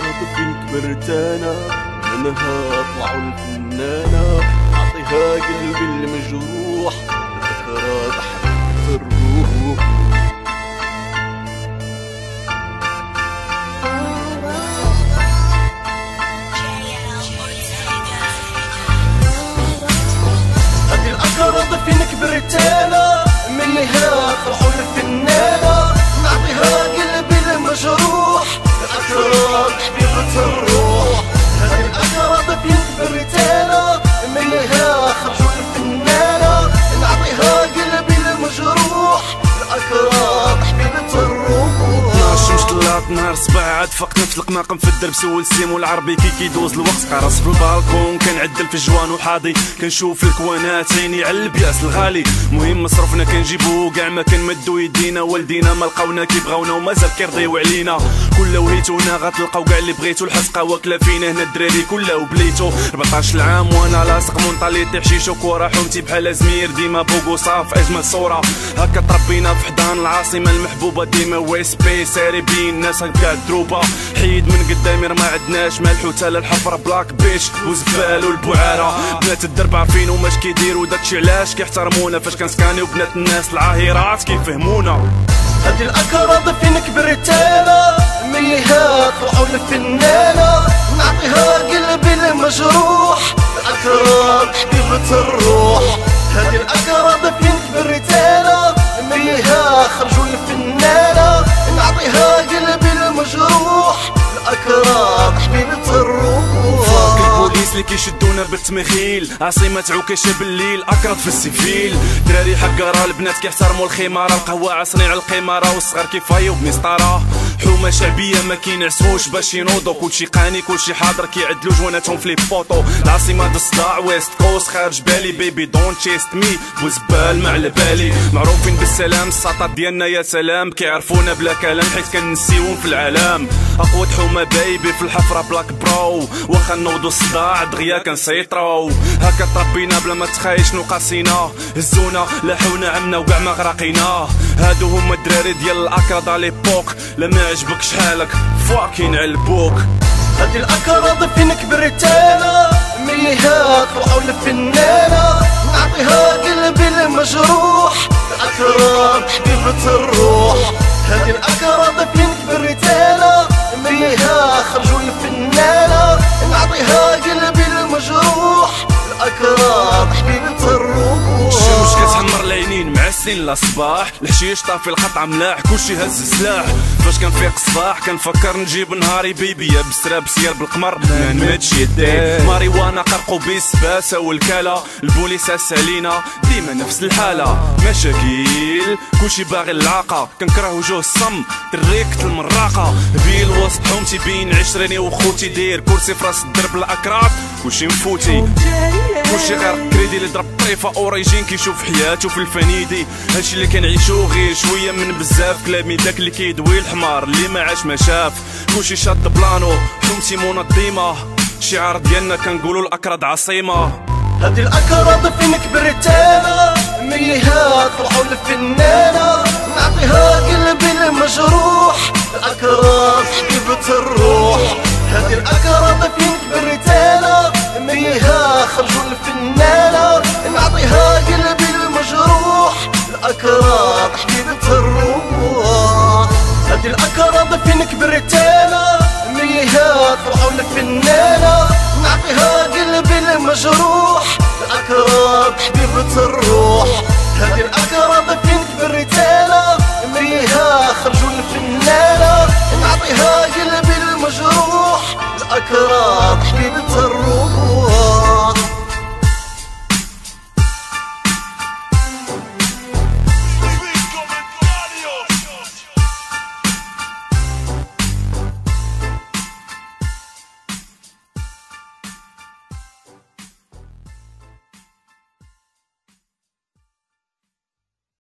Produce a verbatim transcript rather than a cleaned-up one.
الأكراد فين كبرت أنا، منها طلعوا الفنانة، أعطيها قلبي المجروح، الأكراد حبيبة الروح. هذه الأكراد فين كبرت أنا، منها طلعوا الفنانة، نعطيها قلبي المجروح، الأكراد حبيبة الروح. هذه الأكراد فين كبرت أنا، منها خرجوا الفنانة، نعطيها قلبي المجروح، الأكراد حبيبة الروح. الشمس طلعت نهار صباح عاد فقت نفلق ماقم في الدرب سول سيمو العربي كي كيدوز الوقت قرص في البالكون كنعدل في الجوان وحاضي كنشوف الكوانات عيني على البياس الغالي مهم مصروفنا كنجيبو كاع ما كنمدو يدينا والدينا ما لقاونا كيبغاونا ومازال كيرضيو علينا كل وهيتونا غتلقاو كاع اللي بغيتو الحسقه واكله فينا هنا الدراري كله وبليتو ربعطاش عام وانا لاصق منطاليتي حشيش وكوره حومتي بحال زمير ديما بوكو صاف اجمل صوره هكا تربينا في حضان العاصمه المحبوبه ديما ويس بي ساري بين الناس هكا دروبه حيد من قدامي ما عندناش مالح وتالا الحفره بلاك بيش وزبال والبعاره بنات الدرب عارفين وماش كيديروا داكشي علاش كيحترمونا فاش كنسكانيو بنات الناس العاهرات كيفهمونا هادي الأكراد فين كبرت أنا منها طلعوا الفنانة نعطيها قلبي المجروح الأكراد حبيبة الروح هادي الأكراد فين كبرت أنا منها خرجوا الفنانة نعطيها قلبي المجروح الأكراد حبيبة الروح البوليس اللي كيشدونا بالتمخيل عاصمة عكاشة بالليل أكراد في السيفيل دراري حقارة البنات كيحترموا الخمارة القهوة عصرين على القمارة والصغار كيفايو بمسطرة حومة شعبية ما كينعسوش باش ينوضو كلشي قاني كلشي حاضر كيعدلو جواناتهم في لي بوطو العاصمة د الصداع ويست كوست خارج بالي بيبي دون تشيست مي وزبال ما على بالي معروفين بالسلام السطات ديالنا يا سلام كيعرفونا بلا كلام حيت كنسيوهم في العالم أقوى حومة بايبي في الحفرة بلاك برو واخا نوضو الصداع دغيا كنسيطرو هكا تربينا بلا ما تخايش شنو قاسينا هزونا لاحونا عمنا وكاع ما غرقينا هادو هما الدراري ديال الأكراد على ليبوك لا ما عجبكش حالك فاكين علبوك هادي الأكراد فين كبرت أنا منها طلعوا الفنانة نعطيها قلبي المجروح الأكراد حبيبة الروح هادي الأكراد فين كبرت أنا منها خرجوا الفنانة نعطيها قلبي المجروح الأكراد حبيبة الروح الشمس كتحمر العينين معسين للصباح الحشيش طافي القطعة ملاح كلشي هز السلاح فاش كنفيق الصباح كنفكر نجيب نهاري بيبي بسراب سير بالقمر ما نمدش يديه ماريوانا قرقو بالسباسة والكالة البوليس هس علينا ديما نفس الحالة مشاكل كلشي باغي العاقة كنكره وجوه الصم تريكت المراقة بين وسط حومتي بين عشريني وخوتي داير كرسي في راس الدرب الأكراد كلشي مفوتي كلشي غير كريدي اللي ضرب طريفة اوريجين كيشوف حياته في الفنيدي هادشي اللي كنعيشو غير شوية من بزاف كلامي داك اللي كيدوي الحمار اللي ما عاش ما شاف كلشي شاد بلانو حومتي منظمة الشعار ديالنا كنقولو الأكراد عصيمة هادي الأكراد فين كبرت أنا منها طلعوا الفنانة نعطيها قلبي المجروح الأكراد حبيبة الروح هادي الأكراد فين كبرت أنا منها خرجوا الفنانة نعطيها قلبي المجروح الأكراد حبيبة الروح هادي الأكراد فين كبرت أنا منها طلعوا الفنانة نعطيها قلبي المجروح الأكراد حبيبة الروح